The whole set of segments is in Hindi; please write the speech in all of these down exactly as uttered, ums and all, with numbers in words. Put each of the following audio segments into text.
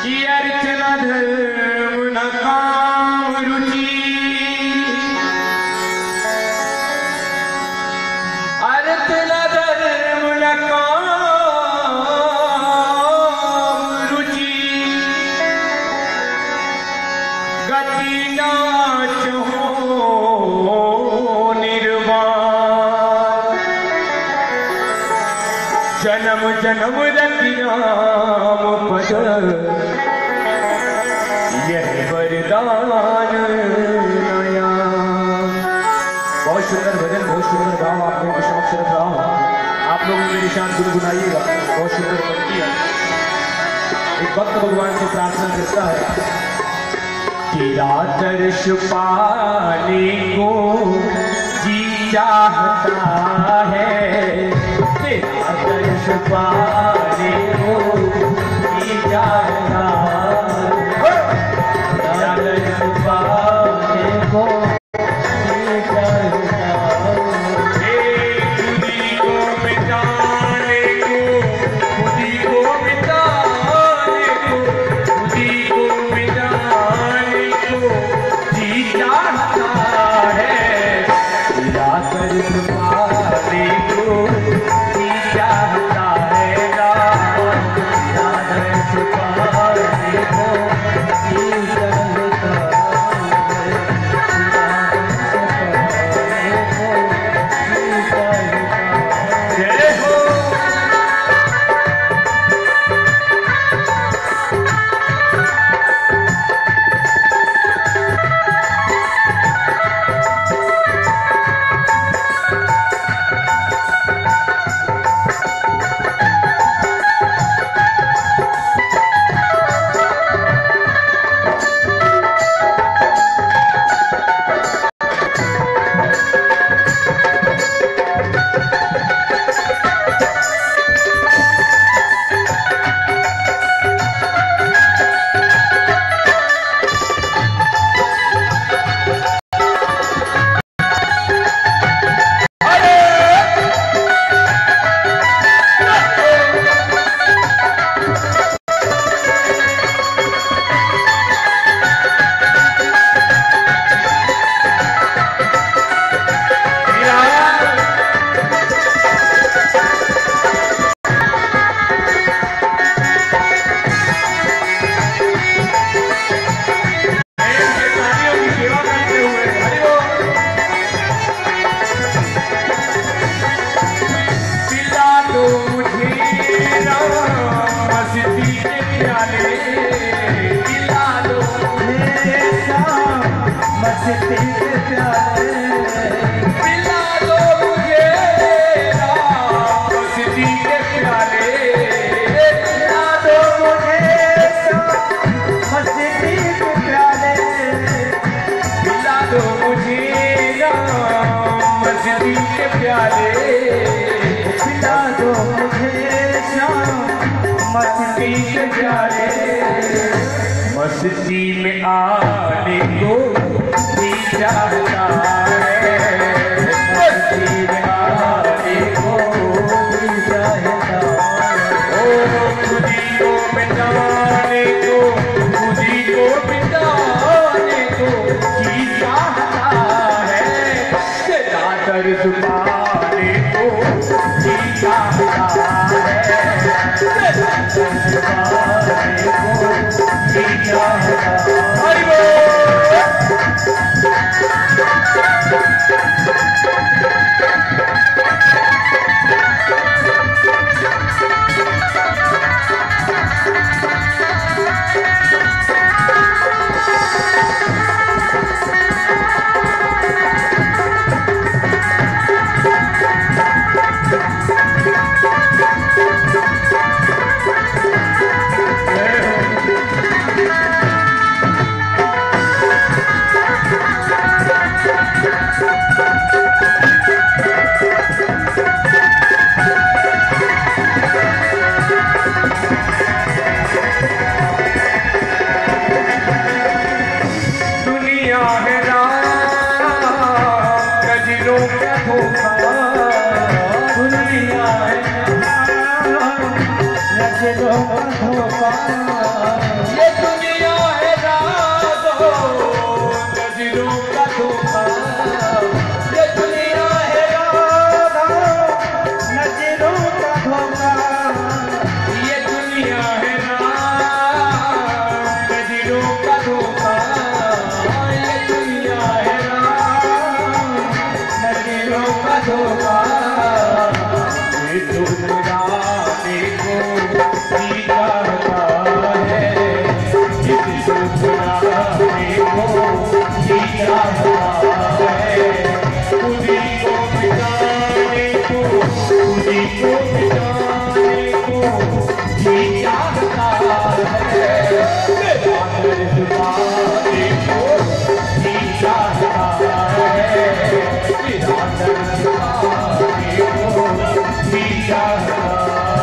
कि अर्चना धर्म न काम रुचि, अर्चना धर्म न काम रुचि, गति नाच हो निर्वाण, जन्म जन्म रति राम पद यह वरदान नया। बहुत सुंदर भजन, बहुत सुंदर भाव आप लोगों के समक्ष रख रहा हूं, आप लोग मेरे साथ गुनगुनाइएगा। बहुत सुंदर भक्ति है। एक भक्त भगवान से प्रार्थना करता है, तेरा दर्श पाने को जी चाहता है, तेरा दर्श पाने को जी चाहता है, तेरा दर्श पाने को जी चाहता है। खुदी को मिटाने को, खुदी को मिटाने को, खुदी को मिटाने को जी चाहता है, तेरा दर्श पाने को जी चाहता है राम, तेरा दर्श पाने को जी चाहता है, तेरा दर्श पाने को जी चाहता है। जय हो। मस्ती में आने को जी चाहता है, मस्ती में आने को जी चाहता है। ओ खुदी को मिटाने को, खुदी को मिटाने को जी चाहता है, तेरा दर्द पाने को जी चाहता है, तेरा दर्द पाने को जी चाहता है। ठुकराने को जी चाहता है, जिस ठुकराने को जी चाहता है, खुदी को मिटाने को, खुदी को मिटाने को जी चाहता है, मेरा दर्द पाने को जी चाहता है, मेरा दर्द पाने को जी चाहता है।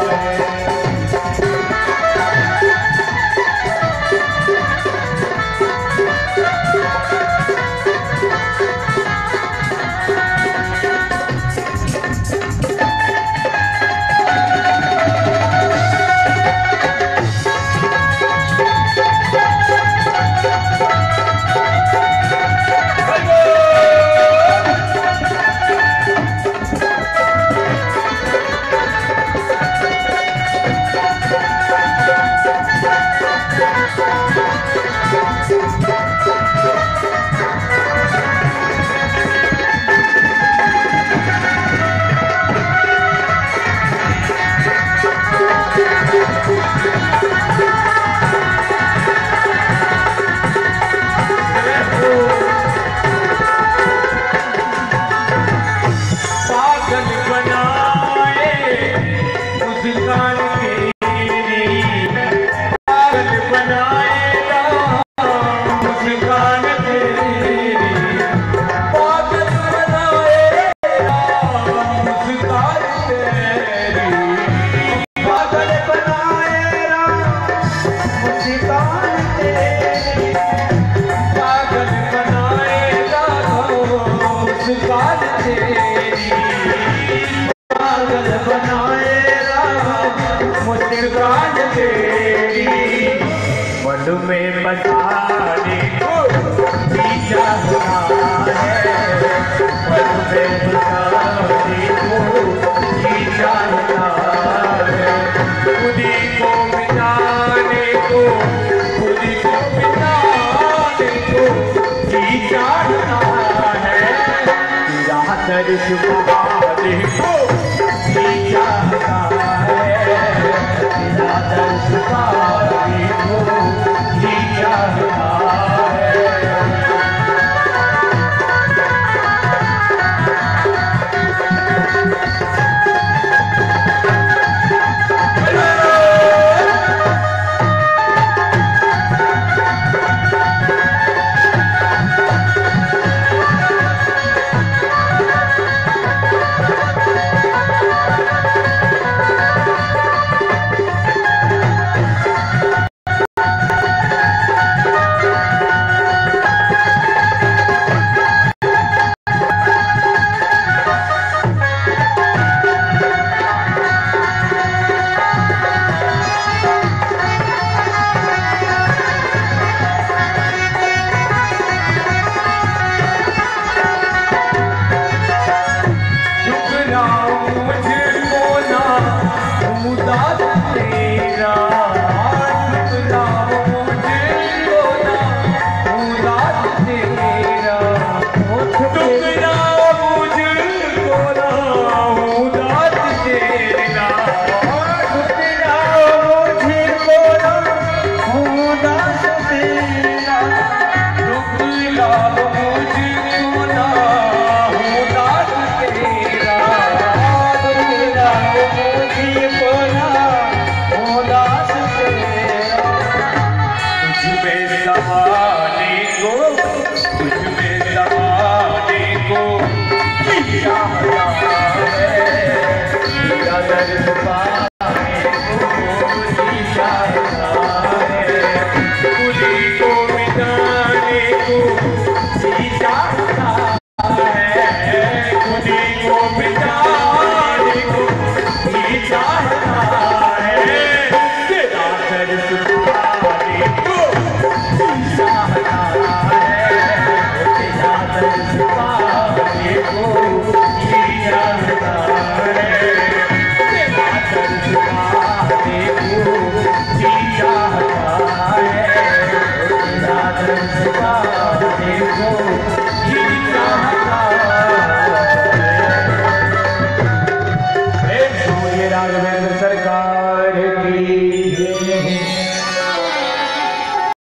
मन में बसाने को जी चाहता है, मन में बसाने को जी चाहता है, खुदी को मिटाने को, खुदी को मिटाने को जी चाहता है, तेरा दर्द पाने को जी चाहता है, तेरा दर्द पाने को जी चाहता है। चाहता है, तेरा दर्द